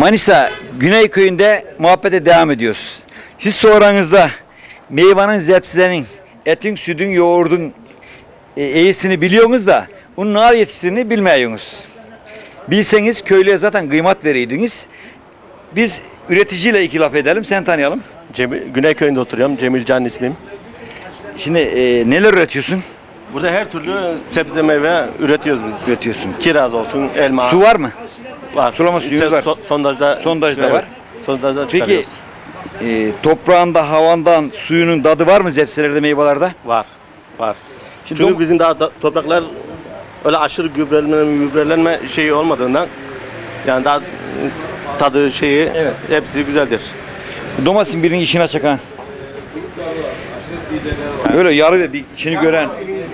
Manisa Güneyköy'ünde muhabbete devam ediyoruz. Siz sofranızda meyvanın, zepsenin, etin, sütün, yoğurdun iyisini biliyorsunuz da bunun nasıl yetiştiğini bilmiyorsunuz. Bilseniz köylüye zaten kıymet veriydiniz. Biz üreticiyle iki laf edelim, sen tanıyalım. Güneyköy'ünde oturuyorum. Cemil Can ismim. Şimdi neler üretiyorsun? Burada her türlü sebze meyve üretiyoruz biz. Üretiyorsun. Kiraz olsun, elma. Su var mı? Var. Sulama suyu var. Sondajda var. Sondajda Peki çıkarıyoruz. toprağında, havandan, suyunun tadı var mı zepselerde, meyvelerde? Var. Var. Şimdi Çünkü bizim daha topraklar öyle aşırı gübrelenme şeyi olmadığından yani daha tadı şeyi Evet. hepsi güzeldir. domatesin birinin içine çakan. Böyle yarı ve bir içini gören.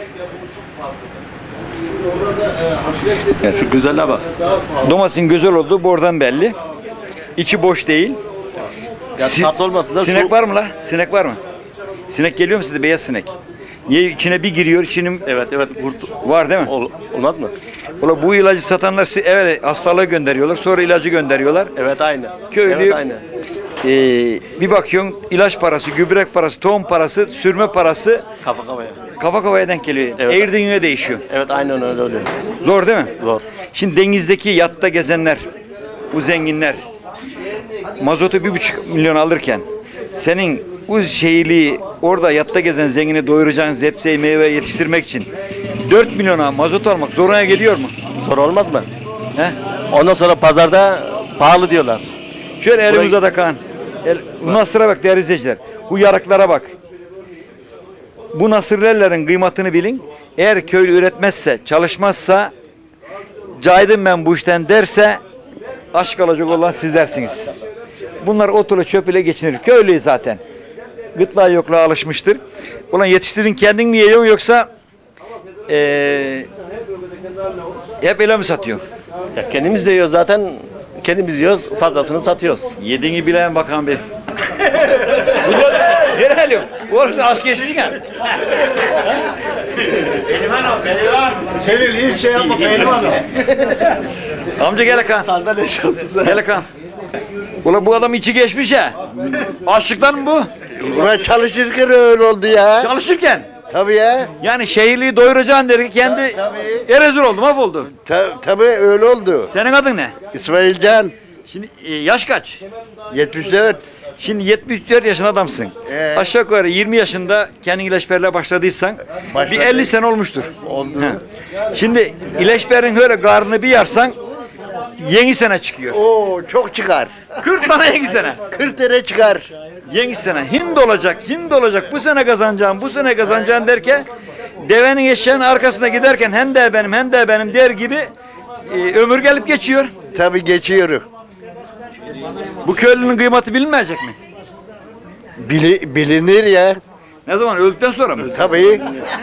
Şu güzelliğe bak. Domatesin güzel olduğu buradan belli. İçi boş değil. Ya tatlı olması da sinek şu. var mı la? Sinek var mı? Sinek geliyor mu size, beyaz sinek? Niye içine bir giriyor, içinin Evet kurt var değil mi? olmaz mı? Ola bu ilacı satanlar evet hastalığı gönderiyorlar, sonra ilacı gönderiyorlar. Evet aynı. Köylü Evet aynı. Bir bakıyorsun ilaç parası, gübre parası, tohum parası, sürme parası Kafa kafaya. kafa kafaya denk geliyor. Evet. Eğirdiğin yöne değişiyor. Evet aynen öyle oluyor. Zor değil mi? Zor. Şimdi denizdeki yatta gezenler, bu zenginler mazotu 1,5 milyon alırken senin bu şeyliği orada yatta gezen zengini doyuracağın zepseyi meyve yetiştirmek için 4 milyona mazot almak zoruna geliyor mu? Zor olmaz mı? He? Ondan sonra pazarda pahalı diyorlar. Şöyle Burayı- elimize de kan. Bu nasıra bak değerli izleyiciler. Bu yarıklara bak. Bu nasırlarların kıymetini bilin. Eğer köylü üretmezse, çalışmazsa, caydım ben bu işten derse aç kalacak olan sizlersiniz. Bunlar otla çöp ile geçinir. Köylü zaten. Gıtlığa yokluğa alışmıştır. Ulan yetiştirin kendin mi yiyorsun yoksa hep ele mi satıyor? Ya kendimiz de yiyoruz zaten. Kendimiz yiyoruz, fazlasını satıyoruz. Yediğini bilen bakan bir. Nereye alıyorsun? Oğlum sen aşk geçmişsin ya. Çevir hiç şey yapma pehlivan o. Amca gel Hakan. Sandalye şapsın. Gel Hakan. Ulan bu adam içi geçmiş ya. Açlıktan mı bu? Buraya çalışırken öyle oldu ya. Çalışırken. Tabii ya. Yani şehirliği doyuracaksın der ki kendi Tabii. erezil oldu, mahvoldu. Tabii öyle oldu. Senin adın ne? İsmail Can, Şimdi yaş kaç? 74. Şimdi 74 yaşında adamsın. Aşağı yukarı 20 yaşında kendi ilaçberle başladıysan bir 50 sene olmuştur. Oldu. He. Şimdi ilaçberin böyle karnını bir yarsan yeni sene çıkıyor. Oo çok çıkar. 40 tane yeni sene. 40 tane çıkar. Yeni sene Hind olacak, Hind olacak. Bu sene kazanacağım, bu sene kazanacağım derken devenin eşeğinin arkasında giderken hem de benim der gibi ömür gelip geçiyor. Tabii geçiyor. Bu köylünün kıymeti bilinmeyecek mi? Bilinir ya. Ne zaman öldükten sonra mı? Tabii.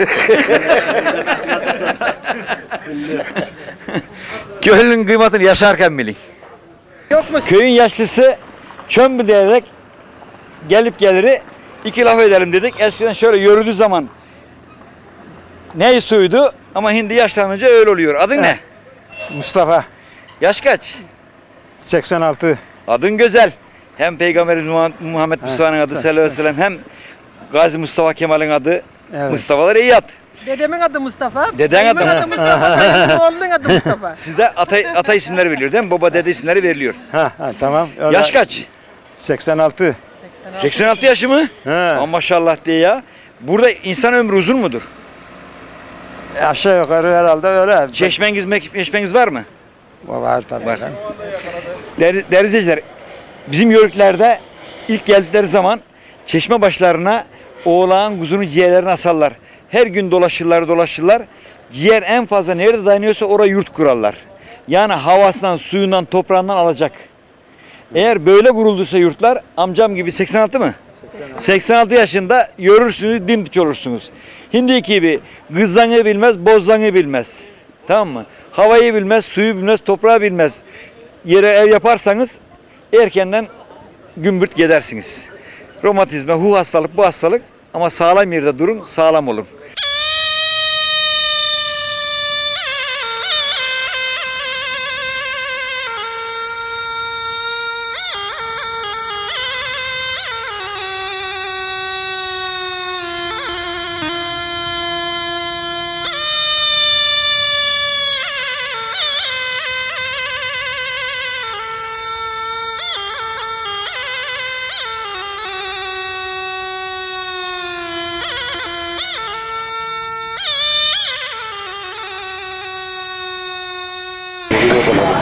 Köylünün kıymetini yaşarken bilin. Yok mu? Köyün yaşlısı çömbü diyerek gelip geliri iki laf edelim dedik. Eskiden şöyle yürüdüğü zaman ne suydu ama hindi yaşlanınca öyle oluyor. Adın ne? Mustafa Yaş kaç? 86. Adın güzel. Hem Peygamberimiz Muhammed Mustafa'nın adı sallallahu aleyhi ve sellem hem Gazi Mustafa Kemal'in adı Evet. Mustafa'lar iyi ad. Dedemin adı Mustafa. Deden dayımın adı- Mustafa. Dayımın oğlunun adı Mustafa. Sizde ata isimleri veriliyor değil mi? Baba dede isimleri veriliyor. Ha tamam. Öyle. Yaş kaç? 86. 86 yaşı mı? He. Aman maşallah diye ya. Burada insan ömrü uzun mudur? Aşağı yukarı herhalde öyle. Çeşmeniz var mı? Var tabii. Var. Değerli izleyiciler, bizim yörüklerde ilk geldikleri zaman çeşme başlarına oğlağın kuzunun ciğerlerini asarlar. Her gün dolaşırlar. Ciğer en fazla nerede dayanıyorsa oraya yurt kurarlar. Yani havasından, suyundan, toprağından alacak. Eğer böyle kurulduysa yurtlar, amcam gibi 86 mı? 86 yaşında yürürsünüz, dimdik olursunuz. Hindi gibi kızlanı bilmez, bozlanı bilmez. Tamam mı? Havayı bilmez, suyu bilmez, toprağı bilmez. Yere ev yaparsanız erkenden gümbürt gidersiniz. Romatizma, hu hastalık, bu hastalık ama sağlam yerde durun, sağlam olun.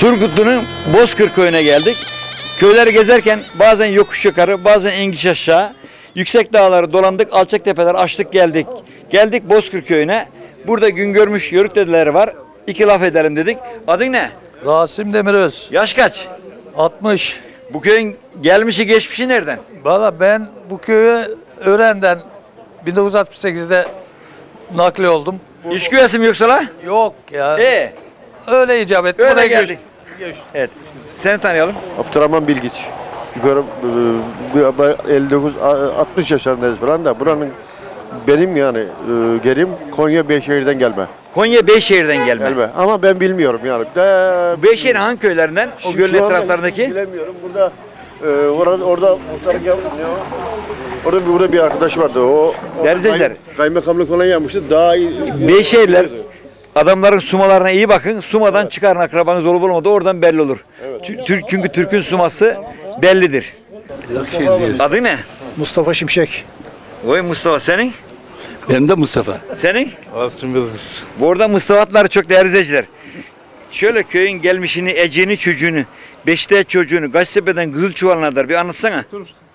Turgutlu'nun Bozkır köyüne geldik. Köyleri gezerken bazen yokuş yukarı, bazen engiş aşağı, yüksek dağları dolandık, alçak tepeler açtık geldik. Geldik Bozkır köyüne. Burada gün görmüş yörük dedeleri var. İki laf edelim dedik. Adın ne? Rasim Demiröz, Yaş kaç? 60. Bu köyün gelmişi geçmişi nereden? Valla ben bu köye Ören'den 1968'de nakli oldum. İş güvesi mi yoksa la? Yok ya. Öyle icap etti. Öyle Buraya geldik. göçtüm. Evet. Seni tanıyalım. Abdurrahman Bilgiç. Yukarı 59 60 yaşlarındayız falan da buranın benim yani gelim Konya Beyşehir'den gelme. Konya Beyşehir'den gelme. Ama ben bilmiyorum yani. Beyşehir hangi köylerinden? O gölün anda etraflarındaki. bilemiyorum. Burada orada muhtarlık burada bir arkadaş vardı. O Derzeciler. Kaymakamlık falan yapmıştı. Daha iyi. Beyşehirler adamların sumalarına iyi bakın. Sumadan çıkarın akrabanız olup olmadığı oradan belli olur. Çünkü Türk'ün suması bellidir. Adı ne? Mustafa Şimşek. Oy Mustafa senin? Benim de Mustafa. Senin? Asım Yıldız. Bu arada Mustafa'lar çok değerli izleyiciler. Şöyle köyün gelmişini, eceğini, çocuğunu, Beşiktaş çocuğunu, Gazetepe'den Kızılçuval'ına kadar bir anlatsana.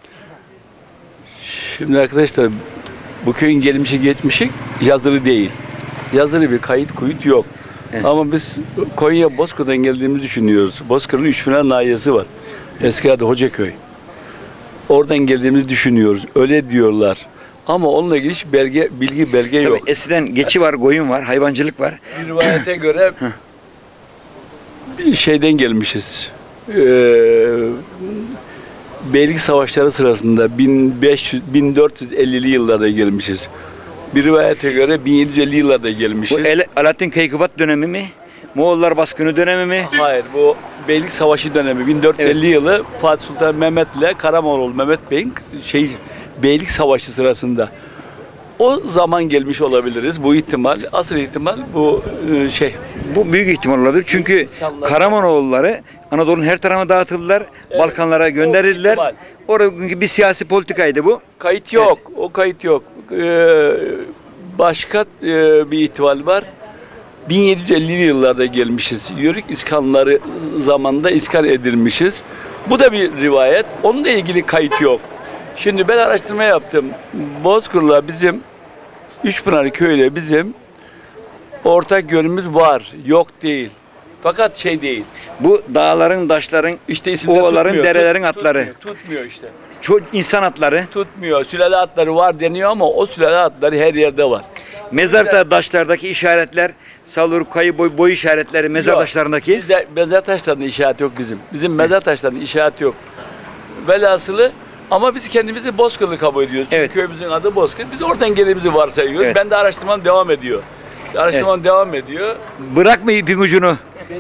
Şimdi arkadaşlar bu köyün gelmişi geçmişi yazılı değil. Yazılı bir kayıt kuyut yok. Evet. Ama biz Konya Bozkır'dan geldiğimizi düşünüyoruz. Bozkır'ın 3 tane nahiyesi var. Eski adı Hocaköy. Oradan geldiğimizi düşünüyoruz. Öyle diyorlar. Ama onunla ilgili hiç bilgi belge yok. Tabii eskiden geçi var, koyun var, hayvancılık var. Bir rivayete göre şeyden gelmişiz. Beylik savaşları sırasında 1450'li yıllarda gelmişiz. Bir rivayete göre 1750 yıllarda gelmişiz. Bu Alaaddin Keykubat dönemi mi? Moğollar baskını dönemi mi? Hayır, bu Beylik Savaşı dönemi 1450 yılı Fatih Sultan Mehmet ile Karamoğlu Mehmet Bey'in Beylik Savaşı sırasında. O zaman gelmiş olabiliriz. Bu ihtimal, asıl ihtimal bu Bu büyük ihtimal olabilir. Çünkü Karamanoğulları Anadolu'nun her tarafına dağıtıldılar. Balkanlara gönderildiler. ihtimal. Orada bir siyasi politikaydı bu. Kayıt yok. O kayıt yok. Başka bir ihtimal var. 1750'li yıllarda gelmişiz. Yörük iskanları zamanında iskan edilmişiz. Bu da bir rivayet. Onunla ilgili kayıt yok. Şimdi ben araştırma yaptım. Bozkır'la bizim Üçpınar köyüyle bizim ortak yönümüz var. Yok değil. Fakat şey değil. Bu dağların, taşların, İşte isimler ovaların, tutmuyor. derelerin atları. Tutmuyor işte. İnsan atları. Tutmuyor. Sülale atları var deniyor ama o sülale atları her yerde var. Mezar taşlardaki işaretler, salur, kayı, boy işaretleri mezar Yok. taşlarındaki. Bizde mezar taşlarında işaret yok bizim. Bizim mezar taşlarında işaret yok. Velhasılı ama biz kendimizi Bozkırlı kabul ediyoruz. Çünkü Evet. köyümüzün adı Bozkır. Biz oradan geldiğimizi varsayıyoruz. Evet. Ben de araştırmam devam ediyor. Araştırmam devam ediyor. Bırakma ipin ucunu.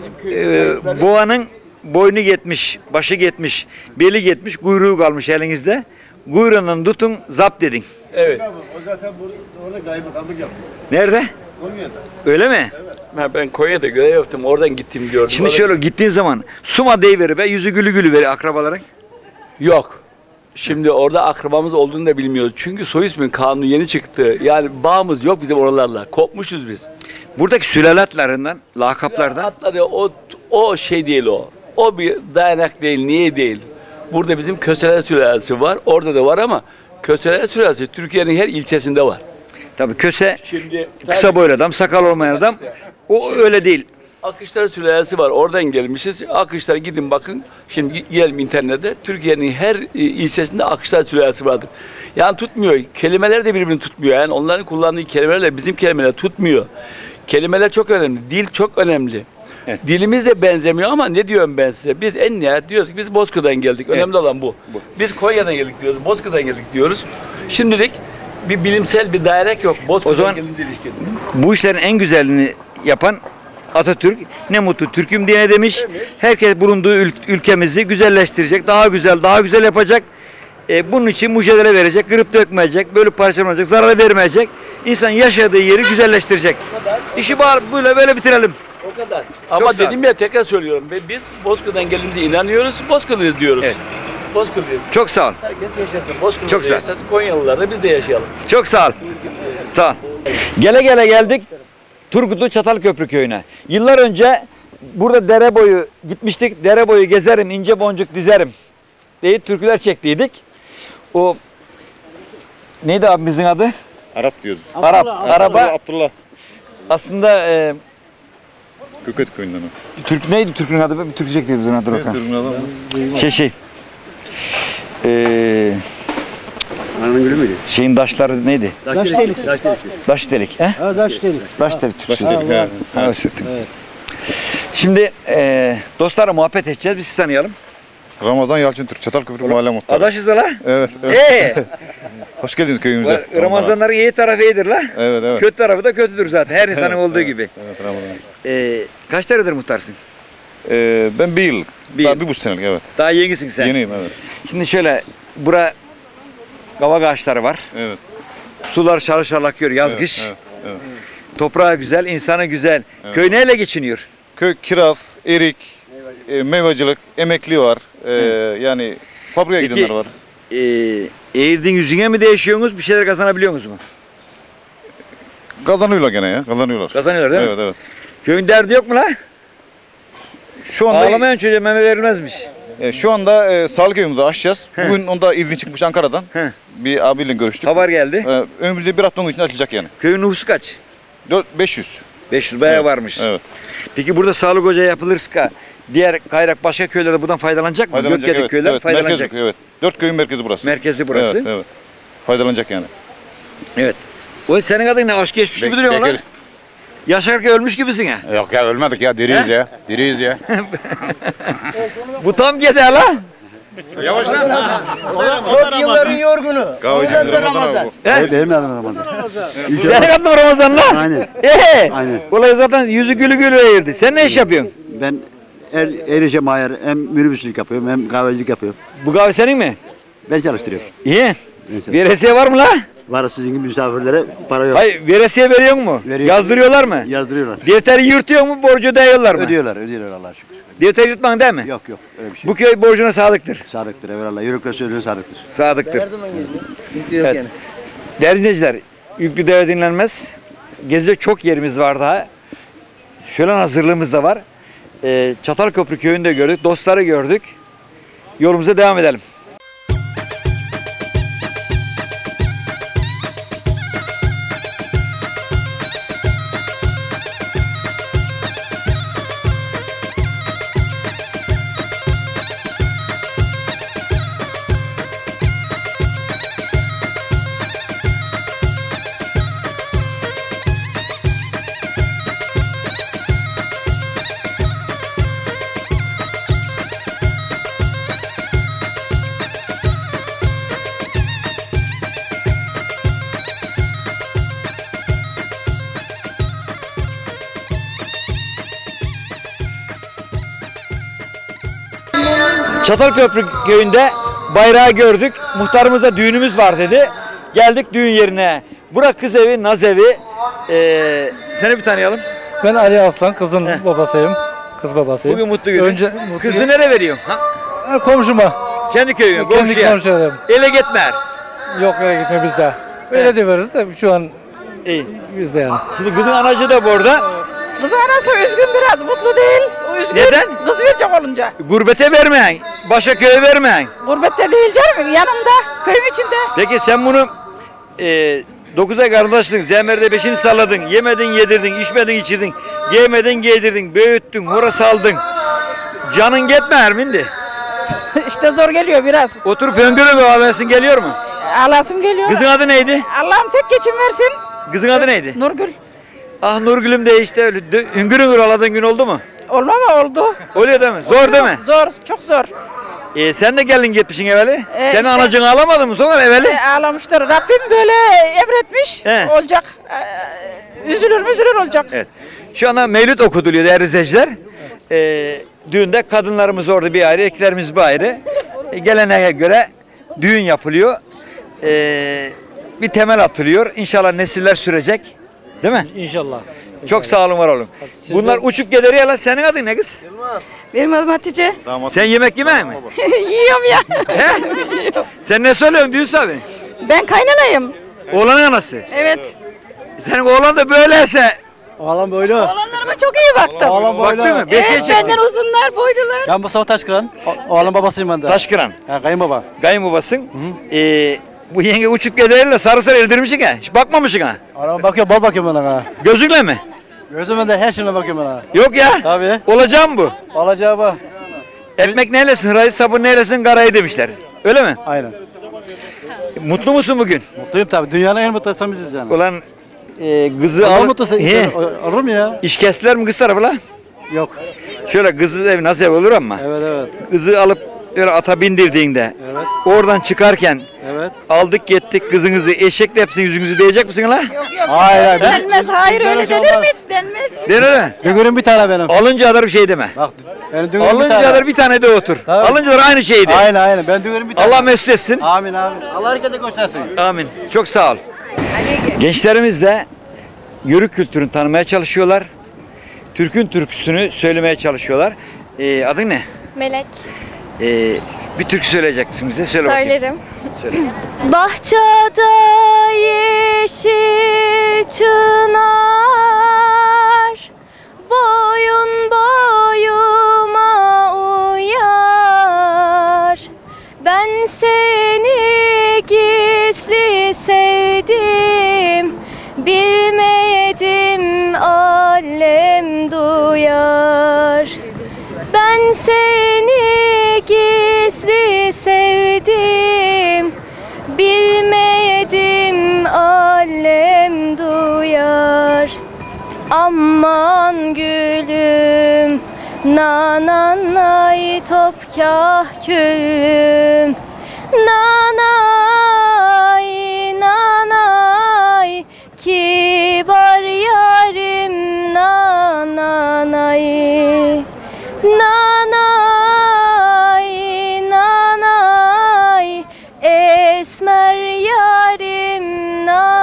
Boğanın boynu gitmiş, başı gitmiş, beli gitmiş, kuyruğu kalmış elinizde. Kuyruğundan tutun, zapt edin. Evet. O zaten orada kaymakamlık yapıyor. Nerede? Konya'da. Öyle mi? Ben Konya'da görev yaptım. Oradan gittim gördüm. Şimdi şöyle gittiğin zaman suma deyiveri be, yüzü gülü gülü veri akrabaların. Yok. Şimdi orada akrabamız olduğunu da bilmiyoruz. Çünkü soy ismin kanunu yeni çıktı. Yani bağımız yok bizim oralarla. Kopmuşuz biz. Buradaki sülalatlarından, lakaplardan. Atları o şey değil o. O bir dayanak değil. Niye değil? Burada bizim Köseler sülalesi var. Orada da var ama Köseler sülalesi Türkiye'nin her ilçesinde var. Tabii köse, Şimdi kısa boylu adam, sakal olmayan adam. O öyle değil. Akışlar sülalesi var. Oradan gelmişiz. Akışlar gidin bakın. Şimdi girelim internete. Türkiye'nin her ilçesinde Akışlar sülalesi vardır. Yani tutmuyor. Kelimeler de birbirini tutmuyor. Yani onların kullandığı kelimelerle bizim kelimeler tutmuyor. Kelimeler çok önemli. Dil çok önemli. Evet. Dilimiz de benzemiyor ama ne diyorum ben size? Biz en nihayet diyoruz ki biz Bozkır'dan geldik. Önemli olan bu. Biz Konya'dan geldik diyoruz. Bozkır'dan geldik diyoruz. Şimdilik bir bilimsel bir dairek yok. Bozkır'dan O zaman gelince ilişkin. bu işlerin en güzelini yapan Atatürk, ne mutlu Türk'üm diye ne demiş. Herkes bulunduğu ülkemizi güzelleştirecek, daha güzel yapacak. Bunun için mücadele verecek, kırıp dökmeyecek, bölüp parçalamayacak, zarar vermeyecek. İnsan yaşadığı yeri güzelleştirecek. İşi böyle bitirelim. O kadar. Ama sağ ol. dedim ya tekrar söylüyorum. Biz Bozkır'dan geldiğimize inanıyoruz. Bozkırlıyız diyoruz. Evet. Bozkırlıyız. Çok sağ ol. Herkes yaşasın. Bozkır'da Çok da sağ ol. yaşasın. Konyalılar da biz de yaşayalım. Çok sağ ol. Sağ ol. Gele geldik Turgutlu Çatalköprü köyüne. Yıllar önce burada dere boyu gitmiştik. Dere boyu gezerim, ince boncuk dizerim diye türküler çektiydik. O neydi abimizin adı? Arap diyoruz. Araba Abdullah. aslında Köket köyünden o. Neydi Türk'ün adı? Bir Türkçe çekti bizim adı bakalım. Türk'ün adamı. Şey. Şeyin daşları neydi? Daş delik. He? Daş delik Türkçesi. Ha, Şimdi dostlarla muhabbet edeceğiz. Biz sizi tanıyalım. Ramazan Yalçın Türk, Çatalköprü Mahalle Muhtarı. Adaşız la. Evet. Hoş Hoş geldiniz köyümüze. Ramazanların iyi tarafı iyidir la. Evet. Kötü tarafı da kötüdür zaten. Her insanın olduğu gibi. Evet Ramazan. Kaç senedir muhtarsın? Ben bir yıllık. Bir Daha yıl. 1,5 senelik evet. Daha yenisin sen. Yeniyim evet. Şimdi şöyle, bura kavak ağaçları var. Evet. Sular şarıl şarıl akıyor yaz kış. Evet. Toprağı güzel, insanı güzel. Evet. Köy neyle geçiniyor? Köy kiraz, erik, meyvacılık, emekli var. Yani fabrikaya Peki, gidenler var. Eğirdiğin yüzüne mi değişiyorsunuz? Bir şeyler kazanabiliyor musunuz mu? Kazanıyorlar gene ya. Kazanıyorlar. Kazanıyorlar değil mi? Evet. Köyün derdi yok mu la? Şu anda Ağlamayan çocuğa meme verilmezmiş. şu anda sağlık evimizi açacağız. He. Bugün onda izni çıkmış Ankara'dan. He. Bir abiyle görüştük. Haber geldi. Önümüzde bir haftanın içinde açılacak yani. Köyün nüfusu kaç? 500. 500 bayağı Evet, varmış. Evet. Peki burada sağlık ocağı yapılırsa diğer kayrak başka köylerde buradan faydalanacak mı? Faydalanacak Gökgedik evet. köyler Evet, faydalanacak. merkez, evet. 4 köyün merkezi burası. Merkezi burası. Evet. Faydalanacak yani. Evet. O senin adın ne? Aşk geçmiş gibi duruyor lan. Yaşarken ölmüş gibisin ha. Yok ya ölmedik ya diriyiz He? ya. Diriyiz ya. Bu tam gede la. Çok yılların yorgunu. Ondan da Ramazan. Benim adım Ramazan. Senin adın Ramazan la. Aynen. Aynen. Olay zaten yüzü gülü gülü eğirdi. Sen ne iş yapıyorsun? Ben erişe mayer hem minibüsçülük yapıyorum hem kahvecilik yapıyorum. Bu kahve senin mi? Ben çalıştırıyorum. İyi. Veresiye var mı la? Var sizin gibi misafirlere para yok. Hayır, veresiye veriyor mu? Veriyor. Yazdırıyorlar mı? Yazdırıyorlar. Defteri yırtıyor mu, borcu ödüyorlar mı? Ödüyorlar Allah'a şükür. Defteri yırtman değil mi? Yok öyle bir şey. Bu köy borcuna sadıktır. Sadıktır evvelallah. Yürükle sözüne sadıktır. Sadıktır. Evet. Değerli izleyiciler, yüklü deve dinlenmez. Gezecek çok yerimiz var daha. Şölen hazırlığımız da var. Çatalköprü köyünde gördük, dostları gördük. Yolumuza devam edelim. Çatalköprü köyünde bayrağı gördük. Muhtarımızda düğünümüz var dedi. Geldik düğün yerine. Bura kız evi, naz evi. Seni bir tanıyalım. Ben Ali Aslan, kızın babasıyım. Kız babasıyım. Bugün mutlu günü. Önce Kızı nereye veriyorsun? komşuma. Kendi köyüne, Kendi komşuya. komşularım. Ele gitme. Yok öyle gitme bizde. Öyle diyoruz da şu an İyi. bizde yani. Şimdi kızın anacı da burada. Kız anası üzgün biraz, mutlu değil. O üzgün. Neden? Kız verecek olunca. Gurbete vermeyin. Başka köye vermeyin. Gurbette değil canım, yanımda, köyün içinde. Peki sen bunu 9 ay kardeşliğin, zemerde 5'ini salladın, yemedin yedirdin, içmedin içirdin, giymedin giydirdin, büyüttün, hora saldın. Canın gitme mindi. İşte zor geliyor biraz. Oturup öngörü kahvesin geliyor mu? Ağlasım geliyor. Kızın adı neydi? Allah'ım tek geçim versin. Kızın adı neydi? Nurgül. Ah Nurgül'üm de işte öyle hüngür hüngür ağladığın gün oldu mu? Olma mı oldu? Oluyor değil mi? Zor değil mi? Zor, çok zor. Sen de geldin gitmişsin evveli. Senin işte- anacın ağlamadı mı sonra evveli? Ağlamışlar. Rabbim böyle emretmiş. He. Olacak. Üzülür olacak. Evet. Şu anda mevlüt okuduluyor değerli izleyiciler. Düğünde kadınlarımız orada bir ayrı, erkeklerimiz bir ayrı. Geleneğe göre düğün yapılıyor. Bir temel atılıyor. İnşallah nesiller sürecek. Değil mi? İnşallah. Çok sağ olun, var olun. Bunlar uçup geliriyor la. Senin adın ne kız? Benim adım Hatice. Sen yemek yemez mi? Yiyorum ya. He? Sen ne söylüyorsun Düğüs abi? Ben kaynanayım. Oğlanın anası. Evet. Senin oğlan da böyleyse Oğlan boylu. Oğlanlarıma çok iyi baktım. Oğlan boylu. Baktın mı? Beşiğe çekti. Benden uzunlar, boylular. Ben Mustafa Taşkıran. Oğlan babasıyım ben de. Taşkıran. Ha, kayınbaba. Kayınbabasın. Bu yenge uçup gelirle sarı sarı eldirmişsin ha. Hiç bakmamışsın ha. Oğlan bakıyor, bal bakıyorum ben ona. Gözükle mi? Gözümün de her şeyine bakıyorum ben ona. Yok ya. Tabii. Olacağım bu. Olacağı bu. Ekmek neylesin, hırayı sabun neylesin, karayı demişler. Öyle mi? Aynen. Mutlu musun bugün? Mutluyum tabii. Dünyanın en mutlu insanı biziz yani. Ulan kızı Allah al. mutlusu. He. Olur mu ya? İş kestiler mi kız tarafı la? Yok. Şöyle kızı ev nasıl ev olur ama. Evet evet. Kızı alıp böyle ata bindirdiğinde. Evet. Oradan çıkarken Evet. aldık gittik kızınızı eşekle hepsini yüzünüzü değecek misin la? Yok yok. Hayır hayır. Denmez, hayır öyle Güzel denir olmaz. mi hiç? Denmez. Denir mi? Düğünüm bir tane benim. Alınca kadar bir şey deme. Bak benim düğünüm bir Alınca tane. kadar bir tane de otur. Tabii. Alınca kadar aynı şeydi. Aynen aynen. Ben düğünüm bir tane. Allah mesut etsin. Amin amin. Allah herkese göstersin. Amin. Çok sağ ol. Gençlerimiz de yörük kültürünü tanımaya çalışıyorlar. Türk'ün türküsünü söylemeye çalışıyorlar. Adın ne? Melek. Bir türkü söyleyeceksin bize. Söyle bakayım. Söylerim. Söyle. Bahçede yeşil çınar, boyun boyuma uyar. Ben seni gizli sevdim, bilmedim alem duyar. Ben seni gizli sevdim, bilmedim alem duyar. Aman gülüm, nananay topkah külüm, nanay nanay kibar yarim, nanay nanay nanay esmer yarim,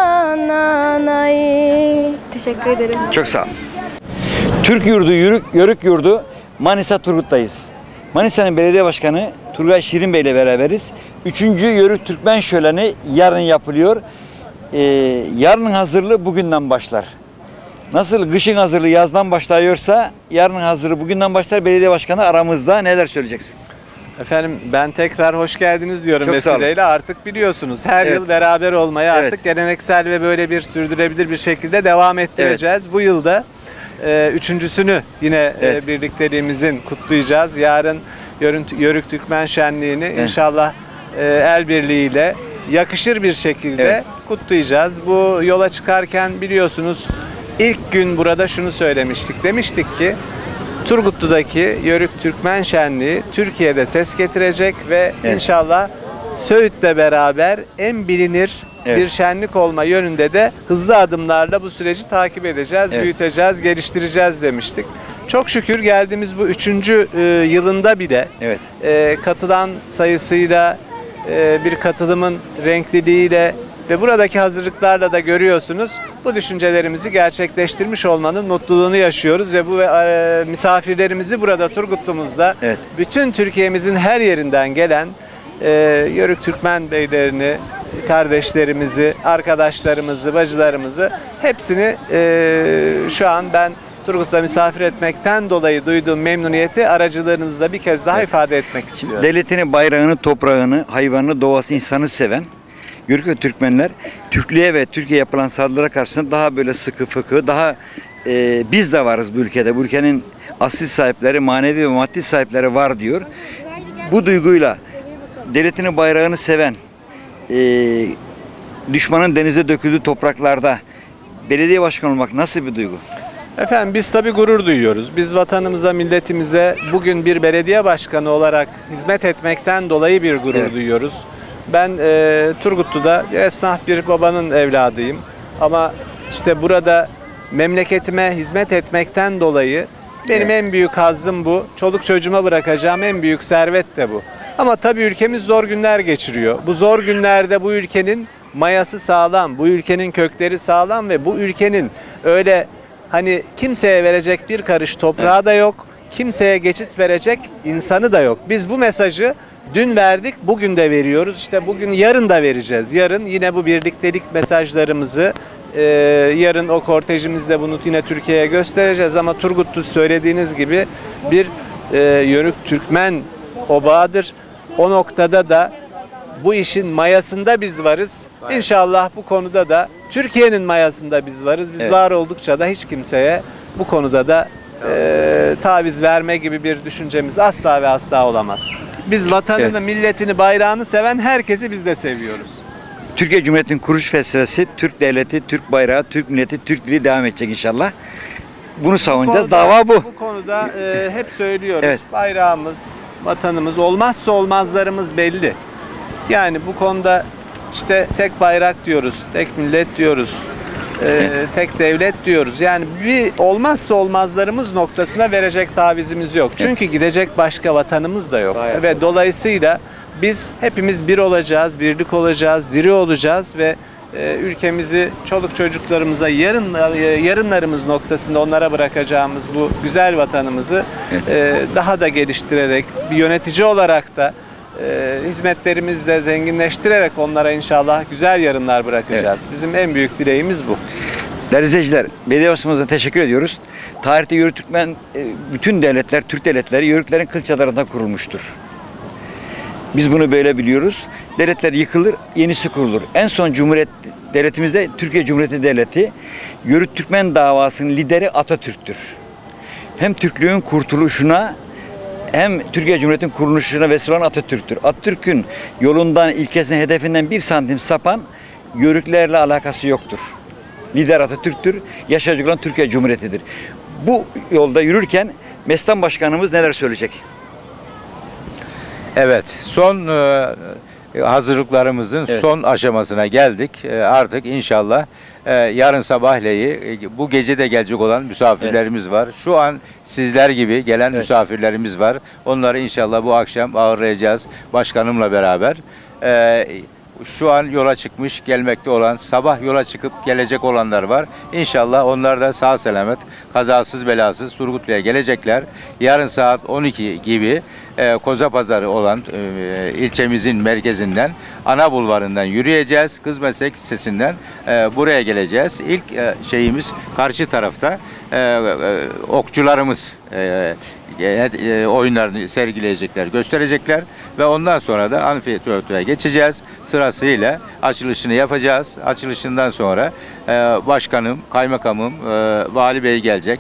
nanay. Teşekkür ederim. Çok sağ ol. Türk yurdu, yörük yurdu Manisa Turgut'tayız. Manisa'nın belediye başkanı Turgay Şirin Bey ile beraberiz. 3. Yörük Türkmen Şöleni yarın yapılıyor. Yarının hazırlığı bugünden başlar. Nasıl kışın hazırlığı yazdan başlıyorsa yarının hazırlığı bugünden başlar. Belediye başkanı aramızda, neler söyleyeceksin? Efendim ben tekrar hoş geldiniz diyorum Çok sağ olun. vesileyle. Artık biliyorsunuz her Evet. yıl beraber olmaya artık Evet. geleneksel ve böyle bir sürdürülebilir bir şekilde devam ettireceğiz. Bu yılda üçüncüsünü yine Evet. birlikteliğimizin kutlayacağız. Yarın Yörük Türkmen Şenliği'ni inşallah el birliğiyle yakışır bir şekilde Evet. kutlayacağız. Bu yola çıkarken biliyorsunuz ilk gün burada şunu söylemiştik. Demiştik ki Turgutlu'daki Yörük Türkmen Şenliği Türkiye'de ses getirecek ve Evet. inşallah Söğüt'le beraber en bilinir Evet. bir şenlik olma yönünde de hızlı adımlarla bu süreci takip edeceğiz, Evet. büyüteceğiz, geliştireceğiz demiştik. Çok şükür geldiğimiz bu 3. yılında bile Evet. katılan sayısıyla, bir katılımın renkliliğiyle ve buradaki hazırlıklarla da görüyorsunuz bu düşüncelerimizi gerçekleştirmiş olmanın mutluluğunu yaşıyoruz ve bu misafirlerimizi burada Turgutlu'muzda Evet. bütün Türkiye'mizin her yerinden gelen Yörük Türkmen beylerini, kardeşlerimizi, arkadaşlarımızı, bacılarımızı hepsini şu an ben Turgut'ta misafir etmekten dolayı duyduğum memnuniyeti aracılığınızla bir kez daha ifade etmek istiyorum. Devletini, bayrağını, toprağını, hayvanını, doğası, insanı seven Yörük ve Türkmenler Türklüğe ve Türkiye yapılan saldırılara karşısında daha böyle sıkı fıkı, daha biz de varız bu ülkede. Bu ülkenin asıl sahipleri, manevi ve maddi sahipleri var diyor. Bu duyguyla devletini, bayrağını seven, düşmanın denize döküldüğü topraklarda belediye başkanı olmak nasıl bir duygu? Efendim biz tabii gurur duyuyoruz. Biz vatanımıza, milletimize bugün bir belediye başkanı olarak hizmet etmekten dolayı bir gurur Evet. duyuyoruz. Ben Turgutlu'da esnaf bir babanın evladıyım. Ama işte burada memleketime hizmet etmekten dolayı benim en büyük hazzım bu. Çoluk çocuğuma bırakacağım en büyük servet de bu. Ama tabii ülkemiz zor günler geçiriyor. Bu zor günlerde bu ülkenin mayası sağlam, bu ülkenin kökleri sağlam ve bu ülkenin öyle hani kimseye verecek bir karış toprağı da yok, kimseye geçit verecek insanı da yok. Biz bu mesajı Dün verdik, bugün de veriyoruz. İşte bugün, yarın da vereceğiz. Yarın yine bu birliktelik mesajlarımızı, yarın o kortejimizde bunu yine Türkiye'ye göstereceğiz. Ama Turgutlu söylediğiniz gibi bir Yörük Türkmen obağıdır. O noktada da bu işin mayasında biz varız. İnşallah bu konuda da Türkiye'nin mayasında biz varız. Biz var oldukça da hiç kimseye bu konuda da taviz verme gibi bir düşüncemiz asla ve asla olamaz. Biz vatanını, milletini, bayrağını seven herkesi biz de seviyoruz. Türkiye Cumhuriyeti'nin kuruluş felsefesi, Türk devleti, Türk bayrağı, Türk milleti, Türk dili devam edecek inşallah. Bunu savunacağız. Dava bu. Bu konuda hep söylüyoruz. Bayrağımız, vatanımız, olmazsa olmazlarımız belli. Yani bu konuda işte tek bayrak diyoruz, tek millet diyoruz, tek devlet diyoruz. Yani bir olmazsa olmazlarımız noktasına verecek tavizimiz yok. Çünkü gidecek başka vatanımız da yok. Ve dolayısıyla biz hepimiz bir olacağız, birlik olacağız, diri olacağız ve ülkemizi çoluk çocuklarımıza yarınlarımız noktasında onlara bırakacağımız bu güzel vatanımızı daha da geliştirerek, bir yönetici olarak da hizmetlerimizle zenginleştirerek onlara inşallah güzel yarınlar bırakacağız. Bizim en büyük dileğimiz bu. Değerli izleyiciler, belediye başkanımıza teşekkür ediyoruz. Tarihte Yörük Türkmen, bütün devletler, Türk devletleri Yörüklerin kıl çadırında kurulmuştur. Biz bunu böyle biliyoruz. Devletler yıkılır, yenisi kurulur. En son Cumhuriyet devletimizde Türkiye Cumhuriyeti Devleti, Yörük Türkmen davasının lideri Atatürk'tür. Hem Türklüğün kurtuluşuna hem Türkiye Cumhuriyeti'nin kuruluşuna vesile olan Atatürk'tür. Atatürk'ün yolundan, ilkesine, hedefinden 1 santim sapan Yörüklerle alakası yoktur. Lider Atatürk'tür, yaşayacak olan Türkiye Cumhuriyeti'dir. Bu yolda yürürken Mestan Başkanımız neler söyleyecek? Evet, son hazırlıklarımızın son aşamasına geldik. Artık inşallah yarın sabahleyi bu gece de gelecek olan misafirlerimiz var. Şu an sizler gibi gelen misafirlerimiz var. Onları inşallah bu akşam ağırlayacağız başkanımla beraber. Şu an yola çıkmış, gelmekte olan, sabah yola çıkıp gelecek olanlar var. İnşallah onlar da sağ selamet, kazasız belasız Turgutlu'ya gelecekler. Yarın saat 12 gibi Kozapazarı olan ilçemizin merkezinden, ana bulvarından yürüyeceğiz. Kız Meslek Lisesi'nden buraya geleceğiz. İlk şeyimiz karşı tarafta okçularımız oyunlarını sergileyecekler, gösterecekler ve ondan sonra da amfiteyatroya geçeceğiz. Sırasıyla açılışını yapacağız. Açılışından sonra başkanım, kaymakamım, vali bey gelecek.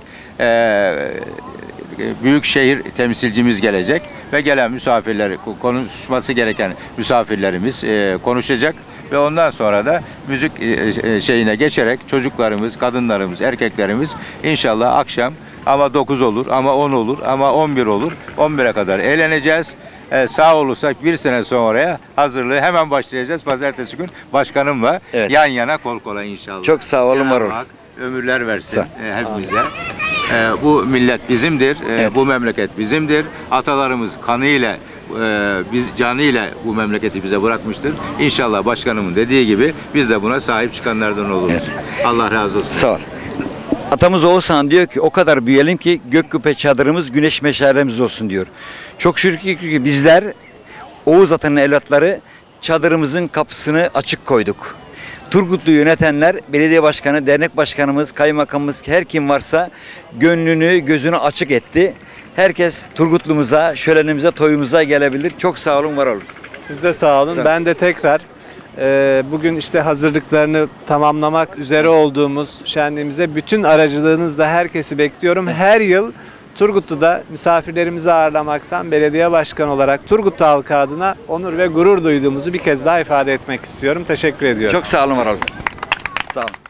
Büyükşehir temsilcimiz gelecek ve gelen misafirler, konuşması gereken misafirlerimiz konuşacak ve ondan sonra da müzik şeyine geçerek çocuklarımız, kadınlarımız, erkeklerimiz inşallah akşam ama 9 olur, ama 10 olur, ama 11 olur, 11'e kadar eğleneceğiz. Sağ olursak bir sene sonraya hazırlığı hemen başlayacağız. Pazartesi gün başkanımla yan yana, kol kola inşallah. Çok sağ olun, var olun. Ömürler versin hepimize. Bu millet bizimdir, bu memleket bizimdir. Atalarımız kanıyla, biz canıyla bu memleketi bize bırakmıştır. İnşallah başkanımın dediği gibi biz de buna sahip çıkanlardan oluruz. Allah razı olsun. Sağ ol. Atamız Oğuzhan diyor ki o kadar büyüyelim ki gök kubbe çadırımız, güneş meşalemiz olsun diyor. Çok şükür ki bizler Oğuz Atan'ın evlatları çadırımızın kapısını açık koyduk. Turgutlu'yu yönetenler, belediye başkanı, dernek başkanımız, kaymakamımız, her kim varsa gönlünü, gözünü açık etti. Herkes Turgutlu'muza, şölenimize, toyumuza gelebilir. Çok sağ olun, var olun. Siz de sağ olun. Ben de tekrar bugün işte hazırlıklarını tamamlamak üzere olduğumuz şenliğimize bütün aracılığınızla herkesi bekliyorum. Her yıl Turgutlu'da misafirlerimizi ağırlamaktan belediye başkanı olarak Turgutlu halkı adına onur ve gurur duyduğumuzu bir kez daha ifade etmek istiyorum. Teşekkür ediyorum. Çok sağ olun, var olun. Sağ olun.